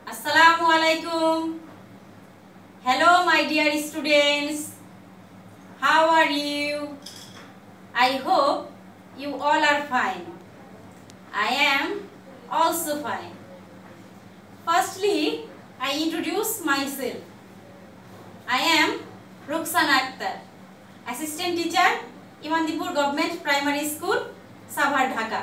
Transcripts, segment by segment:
Assalamu alaikum. Hello my dear students. How are you? I hope you all are fine. I am also fine. Firstly, I introduce myself. I am Rukhsana Akhtar, Assistant Teacher, Imandipur Government Primary School, Savar, Dhaka.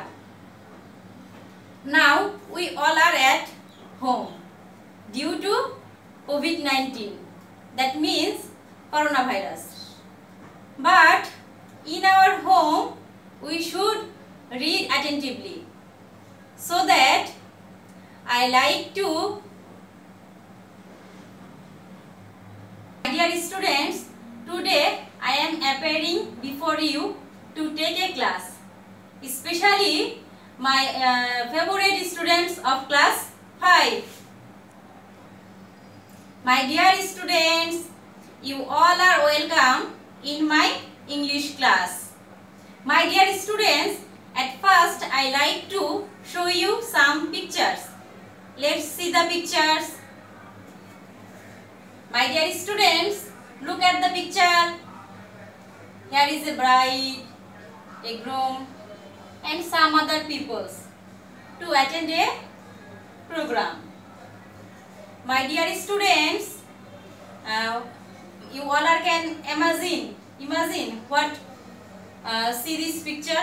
Now we all are at home due to COVID-19, that means coronavirus. But in our home we should read attentively, so that I like to, my dear students, today I am appearing before you to take a class, especially my favorite students of class 5. My dear students, you all are welcome in my English class. My dear students, at first I like to show you some pictures. Let's see the pictures. My dear students, look at the picture. Here is a bride, a groom, and some other peoples to attend a program. My dear students, you all are can imagine what, see this picture.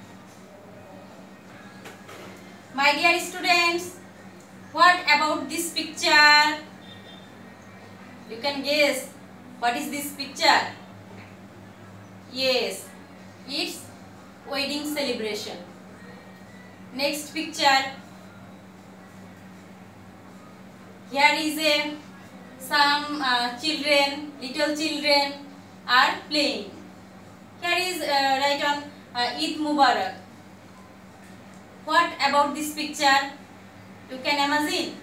My dear students, what about this picture? You can guess what is this picture. Yes, it's wedding celebration. Next picture. Here is some children, little children are playing. Here is write on Eid Mubarak. What about this picture? You can imagine.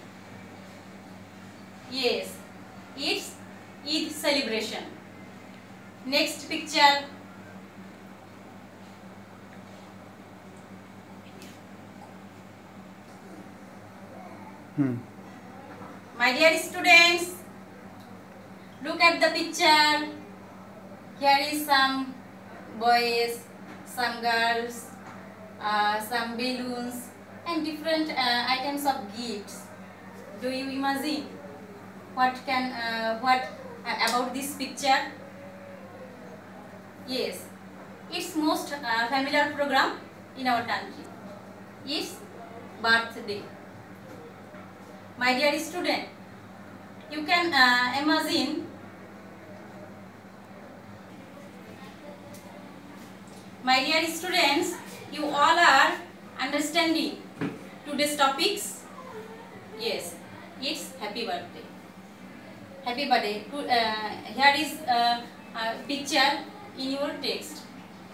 Yes, it's Eid celebration. Next picture. My dear students, look at the picture. Here is some boys, some girls, some balloons, and different items of gifts. Do you imagine what about this picture? Yes, it's most familiar program in our country. It's birthday. My dear student, you can imagine. My dear students, you all are understanding today's topics. Yes, it's happy birthday. Happy birthday. Here is a picture in your text.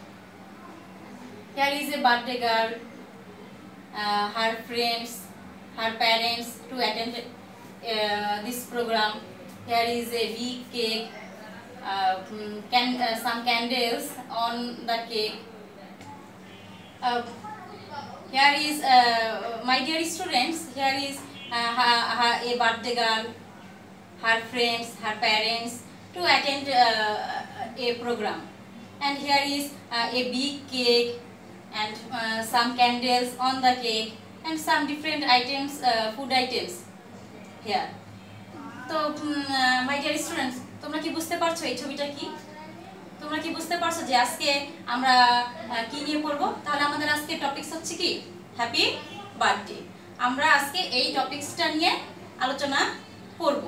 Here is a birthday girl, her friends, her parents to attend this program. Here is a big cake, some candles on the cake. Here is my dear students, here is a birthday girl, her friends, her parents to attend a program. And here is a big cake and some candles on the cake, and some different items, food items here. So my dear students, তোমরা কি বুঝতে পারছো এই ছবিটা কি? তোমরা কি বুঝতে পারছো যে আজকে আমরা কি নিয়ে পড়ব? তাহলে আমাদের আজকে টপিকস হচ্ছে কি? Happy birthday. আমরা আজকে এই টপিকসটা নিয়ে আলোচনা করব।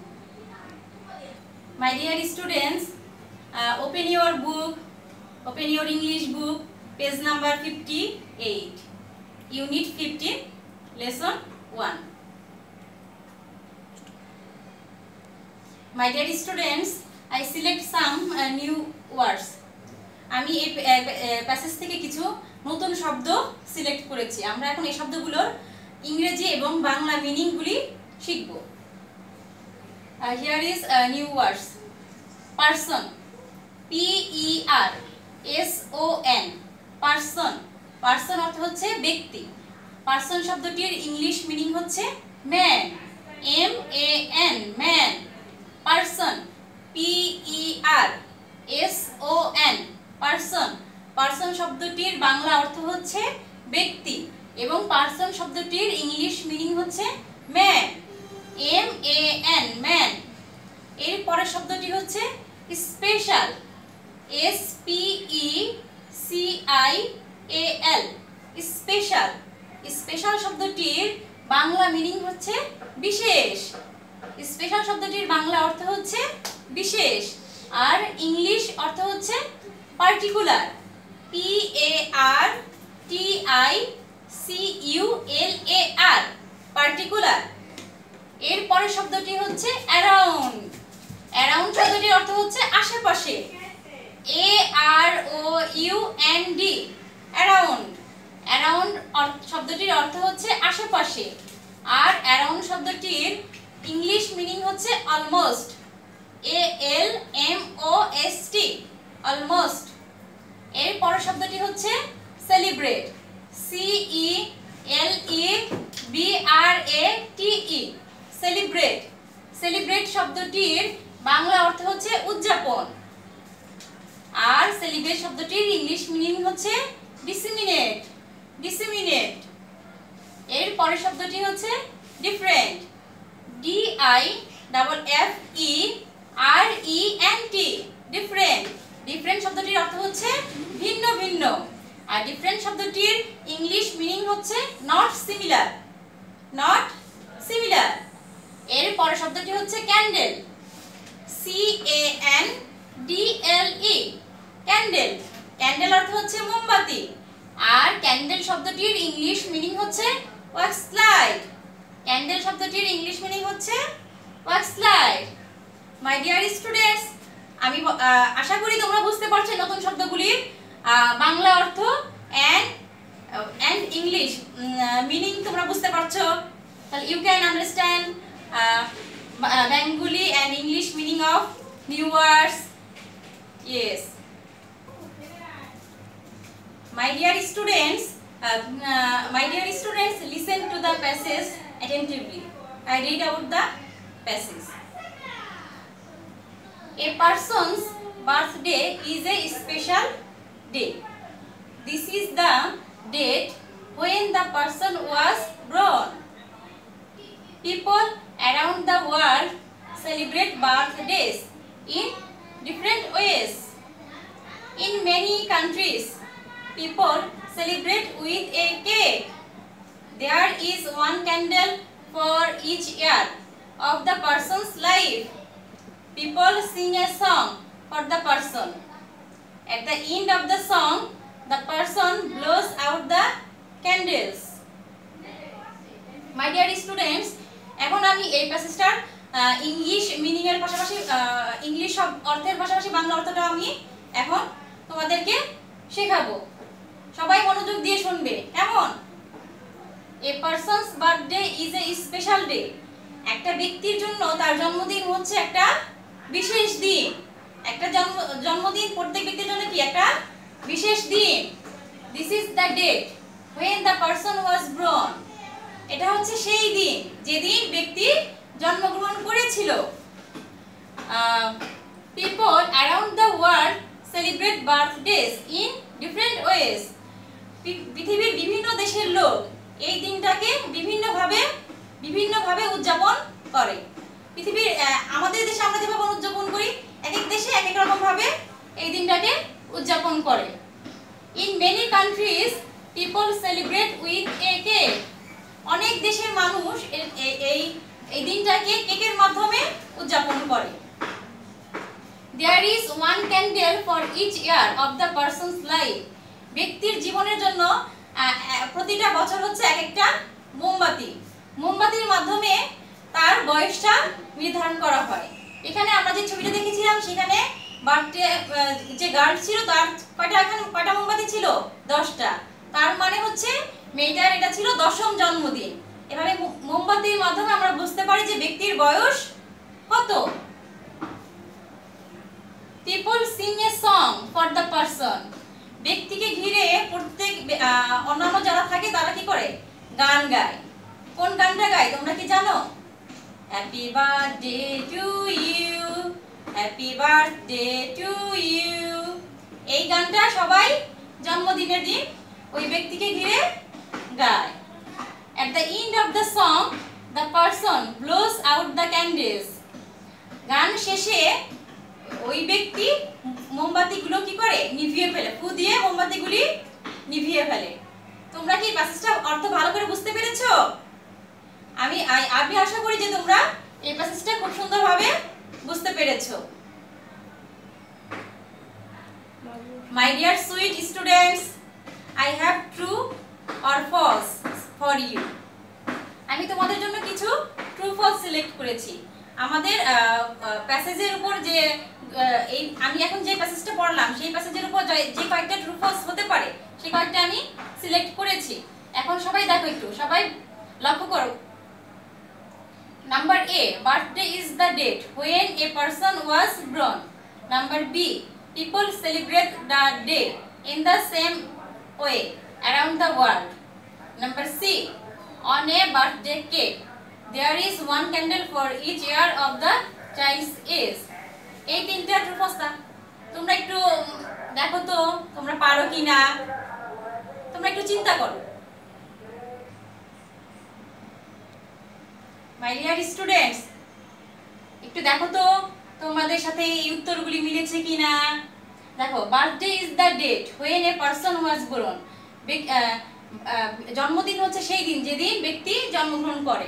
My dear students, open your book, open your English book, page number 58. Unit 15, lesson 1. My dear students, I select some new words. আমি এই প্যাসেজ থেকে কিছু নতুন শব্দ সিলেক্ট করেছি। আমরা এখন এই শব্দগুলোর ইংরেজি এবং বাংলা মিনিংগুলি শিখব। Here is new words. Person, P-E-R-S-O-N, person. Person অর্থ হচ্ছে ব্যক্তি। পার্সন শব্দটির ইংলিশ মিনিং হচ্ছে man, special, SPECIAL, special. Special শব্দটির বাংলা মিনিং হচ্ছে বিশেষ। স্পেশাল শব্দটির বাংলা অর্থ হচ্ছে বিশেষ, আর ইংলিশ অর্থ হচ্ছে পার্টিকুলার, PARTICULAR, পার্টিকুলার। এর পরের শব্দটি হচ্ছে অ্যারাউন্ড। অ্যারাউন্ড শব্দটির অর্থ হচ্ছে আশেপাশে, AROUND, অ্যারাউন্ড। অ্যারাউন্ড শব্দটির অর্থ হচ্ছে আশেপাশে, আর অ্যারাউন্ড শব্দটির ইংলিশ মিনিং হচ্ছে অলমোস্ট, ALMOST, অলমোস্ট। এর পরের শব্দটি হচ্ছে সেলিব্রেট, CELEBRATE, সেলিব্রেট। সেলিব্রেট শব্দটির বাংলা অর্থ হচ্ছে উদযাপন, আর সেলিব্রেট শব্দটির ইংলিশ মিনিং হচ্ছে ডিসেমিনেট, ডিসেমিনেট। এর পরের শব্দটি হচ্ছে ডিফারেন্ট, DIFFERENT, ডিফারেন্ট। ডিফারেন্ট শব্দটির অর্থ হচ্ছে ভিন্ন ভিন্ন, আর ডিফারেন্ট শব্দটির ইংলিশ মিনিং হচ্ছে নট সিমিলার, নট সিমিলার। এর পরের শব্দটি হচ্ছে ক্যান্ডেল, CANDLE, ক্যান্ডেল। ক্যান্ডেল অর্থ হচ্ছে মোমবাতি, আর ক্যান্ডেল শব্দটির ইংলিশ মিনিং হচ্ছে ওয়াক্স লাইট। ক্যান্ডেল শব্দটির ইংলিশ মিনিং হচ্ছে wax light. My dear students, আমি আশা করি তোমরা বুঝতে পারছো নতুন শব্দগুলির বাংলা অর্থ and ইংলিশ মিনিং তোমরা বুঝতে পারছো। তাহলে you can understand Bengali and English meaning of new words. Yes. My dear students, listen to the passage attentively. I read out the passage. A person's birthday is a special day. This is the date when the person was born. People around the world celebrate birthdays in different ways. In many countries, people celebrate with a cake. There is one candle for each year of the person's life. People sing a song for the person. At the end of the song, the person blows out the candles. My dear students, এখন আমি এই প্যাসেজটার English meaning এর পাশাপাশি English অর্থের পাশাপাশি বাংলা অর্থটা আমি এখন তোমাদেরকে শেখাবো। সবাই মনোযোগ দিয়ে শুনবে। কেমন? A person's birthday is a special day. একটা ব্যক্তির জন্য তার জন্মদিন হচ্ছে একটা বিশেষ দিন। একটা জন্মদিন প্রত্যেক ব্যক্তির জন্য কি একটা বিশেষ দিন। This is the date when the person was born. এটা হচ্ছে সেই দিন যেদিন ব্যক্তি জন্মগ্রহণ করেছিল। People around the world celebrate birthdays in different ways. পৃথিবীর বিভিন্ন দেশের লোক এই দিনটাকে বিভিন্নভাবে উদযাপন করে। পৃথিবীর আমাদের দেশে আমরা যেভাবে উদযাপন করি, এক এক দেশে এক এক রকম ভাবে এই দিনটাকে উদযাপন করে। In many countries, people celebrate with a cake. অনেক দেশের মানুষ এই দিনটাকে কেকের মাধ্যমে উদযাপন করে। There is one candle for each year of the person's life. ব্যক্তির জীবনের জন্য প্রতিটা বছর হচ্ছে এক একটা মোমবাতি। মোমবাতির মাধ্যমে তার বয়সটা নির্ধারণ করা হয়। এখানে আমরা যে ছবিটা দেখেছিলাম সেখানে বার্থডে যে গার্ল ছিল তার কয়টা মোমবাতি ছিল? 10টা। তার মানে হচ্ছে মেয়েটার এটা ছিল 10ম জন্মদিন। এভাবে মোমবাতির মাধ্যমে আমরা বুঝতে পারি যে ব্যক্তির বয়স কত। People sing a song for the person. ব্যক্তিকে ঘিরে প্রত্যেক অন্যান্য যারা থাকে তারা কি করে? গান গায়। কোন গানটা গায় তোমরা কি জানো? Happy birthday to you, happy birthday to you. এই গানটা সবাই জন্মদিনের দিন ওই ব্যক্তিকে ঘিরে গায়। At the end of the song, the person blows out the candles. গান শেষে ওই ব্যক্তি মোমবাতিগুলো কি করে নিভিয়ে ফেলে, ফু দিয়ে মোমবাতিগুলি নিভিয়ে ফেলে। তোমরা কি প্যাসেজটা অর্থ ভালো করে বুঝতে পেরেছো? আমি আশা করি যে তোমরা এই প্যাসেজটা খুব সুন্দরভাবে বুঝতে পেরেছো। My dear sweet students, I have true or false for you. আমি তোমাদের জন্য কিছু ট্রু ফলস সিলেক্ট করেছি। আমাদের প্যাসেজের উপর যে আমি এখন যে প্যাসেজটা পড়লাম সেই প্যাসেজের উপর যে কয়েকটা ট্রু ফলস হতে পারে সেই কয়েকটা আমি সিলেক্ট করেছি। এখন সবাই দেখো, একটু সবাই লক্ষ্য করো। Number A, birthday is the date when a person was born. Number B, people celebrate the day in the same way around the world. Number C, on a birthday cake there is one candle for each year of the child's age. এই তিনটা true false. তোমরা একটু দেখো তো তোমরা পারো কিনা, তোমরা একটু চিন্তা করো। মাই ডিয়ার স্টুডেন্টস, একটু দেখো তো তোমাদের সাথে এই উত্তরগুলি মিলেছে কিনা। দেখো, birthday is the date when a person was born. জন্মদিন হচ্ছে সেই দিন যেদিন ব্যক্তি জন্মগ্রহণ করে।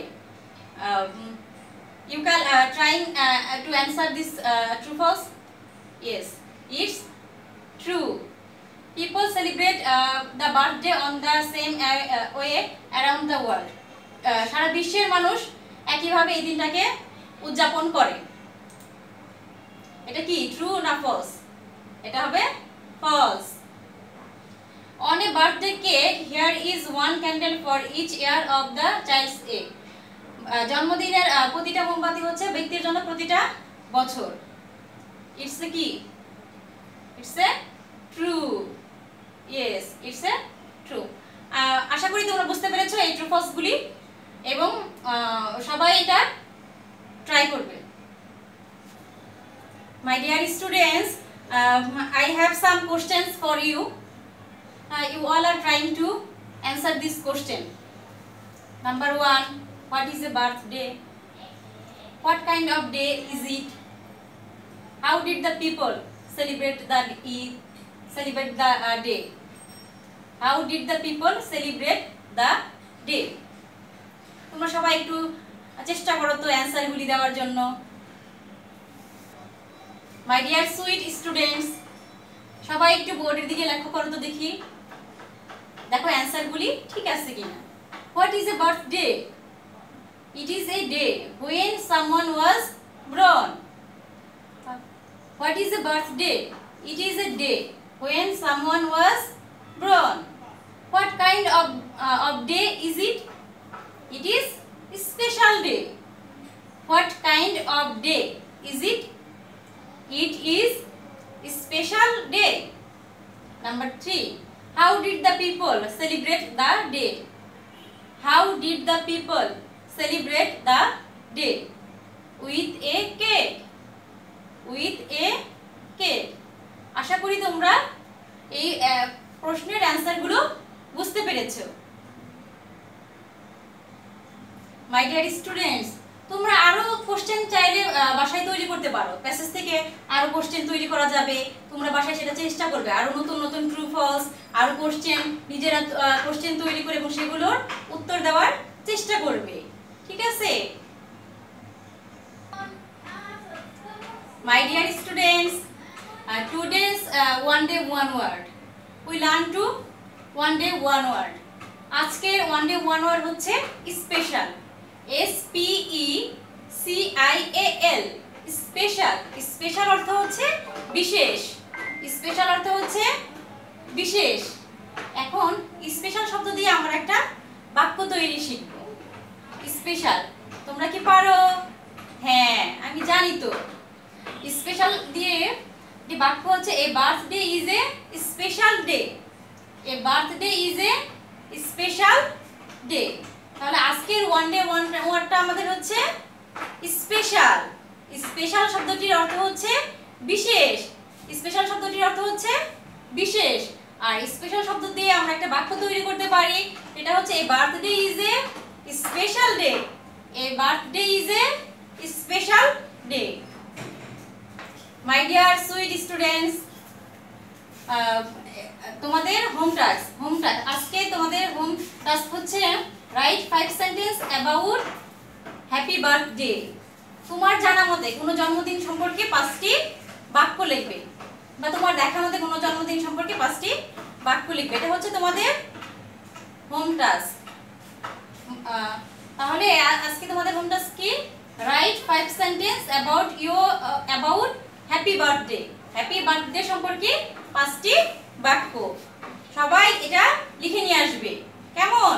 You can trying to answer this true false. Yes, it's true. People celebrate the birthday on the same way around the world. সারা বিশ্বের মানুষ একইভাবে এই দিনটাকে উদযাপন করে। এটা কি ট্রু না ফলস? এটা হবে false. On a birthday cake here is one candle for each year of the child's age. জন্মদিনের প্রতিটা মোমবাতি হচ্ছে ব্যক্তির জন্য প্রতিটা বছর। ইটস এ কি? It's a true. Yes, it's a true. আশা করি তোমরা বুঝতে পেরেছো এই ট্রু ফলস গুলি এবং সবাই এটা ট্রাই করবে। My dear students, I have some questions for you. You all are trying to answer this question. Number 1, what is a birthday? What kind of day is it? How did the people celebrate the day? How did the people celebrate the day? তোমরা সবাই একটু চেষ্টা করো তো অ্যানসারগুলি দেওয়ার জন্য। My dear sweet students, সবাই একটু বোর্ডের দিকে লক্ষ্য করো তো দেখি, দেখো অ্যানসারগুলি ঠিক আছে কিনা। What is a birthday? It is a day when someone was born. What is a birthday? It is a day when someone was born. What kind of day is it? It is a special day. What kind of day is it? It is a special day. Number 3, how did the people celebrate the day? How did the people celebrate the day? With a cake. With a cake. আশা করি তোমরা এই প্রশ্নের অ্যানসারগুলো বুঝতে পেরেছো। My dear students, তোমরা আরো question চাইলে বাসায় তৈরি করতে পারো। প্যাসেজ থেকে আরো কোশ্চেন তৈরি করা যাবে। তোমরা বাসায় সেটা চেষ্টা করবে, আরো নতুন নতুন ট্রু ফলস আরো কোশ্চেন নিজেরা কোশ্চেন তৈরি করে এবং সেগুলোর উত্তর দেওয়ার চেষ্টা করবে। ঠিক আছে? My dear students, today's one day one word. We learn to one day one word. আজকের one day one word হচ্ছে স্পেশাল। SPECIAL, special. স্পেশাল অর্থ হচ্ছে বিশেষ। স্পেশাল অর্থ হচ্ছে বিশেষ। এখন স্পেশাল শব্দ দিয়ে আমরা একটা বাক্য তৈরি শিখব। স্পেশাল তোমরা কি পারো? হ্যাঁ, আমি জানি তো। স্পেশাল দিয়ে যে বাক্য হচ্ছে a birthday is a special day. A birthday is a special day. তাহলে আজকের ওয়ান ডে ওয়ার্ডটা আমাদের হচ্ছে স্পেশাল। স্পেশাল শব্দটির অর্থ হচ্ছে বিশেষ। স্পেশাল শব্দটির অর্থ হচ্ছে বিশেষ। আর স্পেশাল শব্দ দিয়ে আমরা একটা বাক্য তৈরি করতে পারি, এটা হচ্ছে a birthday is a special day. A birthday is a special day. My dear sweet students, তোমাদের হোম টাস্ক আজকে তোমাদের হোম টাস্ক হচ্ছে write 5 sentence about happy birthday. তোমার জানা মতে কোনো জন্মদিন সম্পর্কে 5টি বাক্য লিখবে, বা তোমার দেখা মতে কোনো জন্মদিন সম্পর্কে 5টি বাক্য লিখবে। এটা হচ্ছে তোমাদের হোম টাস্ক। তাহলে আজকে তোমাদের হোম টাস্ক কি? Write 5 sentence about happy birthday. Happy birthday সম্পর্কে 5টি বাক্য। সবাই এটা লিখে নিয়ে আসবে, কেমন?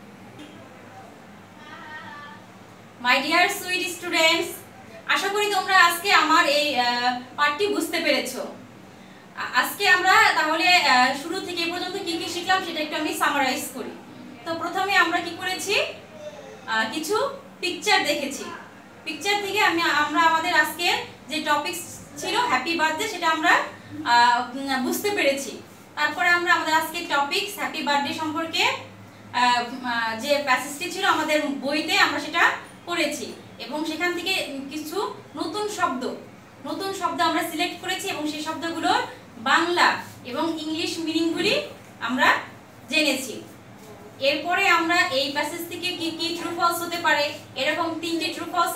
মাই ডিয়ার সুইট স্টুডেন্টস, আশা করি তোমরা আজকে আমার এই পাঠটি বুঝতে পেরেছো। আজকে আমরা তাহলে শুরু থেকে এই পর্যন্ত কি কি শিখলাম সেটা একটু আমি সামারাইজ করি। তো প্রথমে আমরা কি করেছি, কিছু পিকচার দেখেছি। পিকচার থেকে আমরা আমাদের আজকে যে টপিক ছিল হ্যাপি বার্থডে সেটা আমরা বুঝতে পেরেছি। তারপরে আমরা আমাদের আজকে টপিকস হ্যাপি বার্থডে সম্পর্কে যে প্যাসেজটি ছিল আমাদের বইতে আমরা সেটা পড়েছি, এবং সেখান থেকে কিছু নতুন শব্দ আমরা সিলেক্ট করেছি, এবং সেই শব্দগুলোর বাংলা এবং ইংলিশ মিনিংগুলি আমরা জেনেছি। এরপরে আমরা এই প্যাসেজ থেকে কি কি ট্রু ফলস হতে পারে এরকম 3টি ট্রু ফলস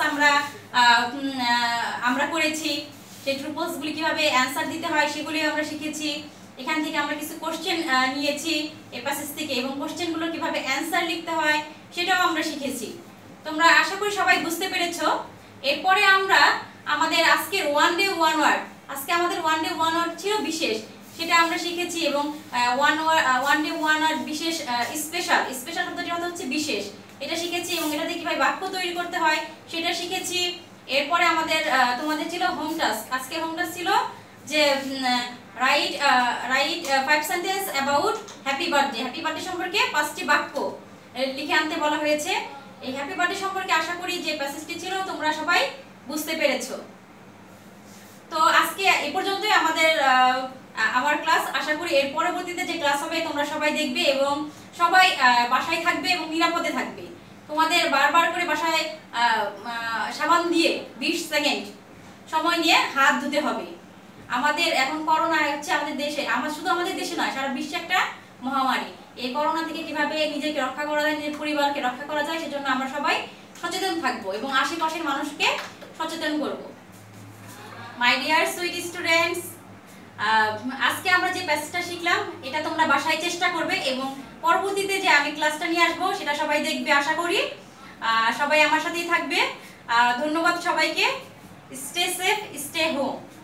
আমরা করেছি। সেই ট্রু ফলসগুলি কিভাবে অ্যানসার দিতে হয় সেগুলি আমরা শিখেছি। এখান থেকে আমরা কিছু কোশ্চেন নিয়েছি এই প্যাসেজ থেকে, এবং কোশ্চেনগুলোর কিভাবে অ্যানসার লিখতে হয় সেটাও আমরা শিখেছি। তোমরা আশা করি সবাই বুঝতে পেরেছো। এরপরে আমরা আমাদের আজকের ওয়ান ডে ওয়ান ওয়ার্ড, আজকে আমাদের ওয়ান ডে ওয়ান ওয়ার্ড ছিল বিশেষ, সেটা আমরা শিখেছি। এবং ওয়ান ডে ওয়ান ওয়ার্ড বিশেষ, স্পেশাল শব্দটির অর্থ হচ্ছে বিশেষ, এটা শিখেছি, এবং এটা দিয়ে কিভাবে বাক্য তৈরি করতে হয় সেটা শিখেছি। এরপরে আমাদের তোমাদের ছিল হোম টাস্ক। আজকে হোম টাস্ক ছিল যে write 5 sentence about happy birthday. Happy birthday সম্পর্কে 5টি বাক্য লিখে আনতে বলা হয়েছে। এই হ্যাপি বার্থডে সম্পর্কে আশা করি যে প্যাসেজটি ছিল তোমরা সবাই বুঝতে পেরেছো। তো আজকে এই পর্যন্তই আমার ক্লাস। আশা করি এর পরবর্তীতে যে ক্লাস হবে তোমরা সবাই দেখবে, এবং সবাই বাসায় থাকবে এবং নিরাপদে থাকবে। তোমাদের বারবার করে বাসায় সাবান দিয়ে 20 সেকেন্ড সময় নিয়ে হাত ধুতে হবে। আমাদের এখন করোনা হচ্ছে আমাদের দেশে, শুধু আমাদের দেশে নয়, সারা বিশ্বে একটা মহামারী। এই করোনা থেকে কিভাবে নিজেকে রক্ষা করা যায়, নিজের পরিবারকে রক্ষা করা যায়, সেজন্য আমরা সবাই সচেতন থাকবো এবং আশেপাশের মানুষকে সচেতন করব। মাই ডিয়ার সুইট স্টুডেন্টস, আজকে আমরা যে প্যাসেজটা শিখলাম এটা তোমরা বাসায় চেষ্টা করবে, এবং পরবর্তীতে যে আমি ক্লাসটা নিয়ে আসবো সেটা সবাই দেখবে আশা করি। সবাই আমার সাথেই থাকবে। ধন্যবাদ সবাইকে। Stay safe, stay home.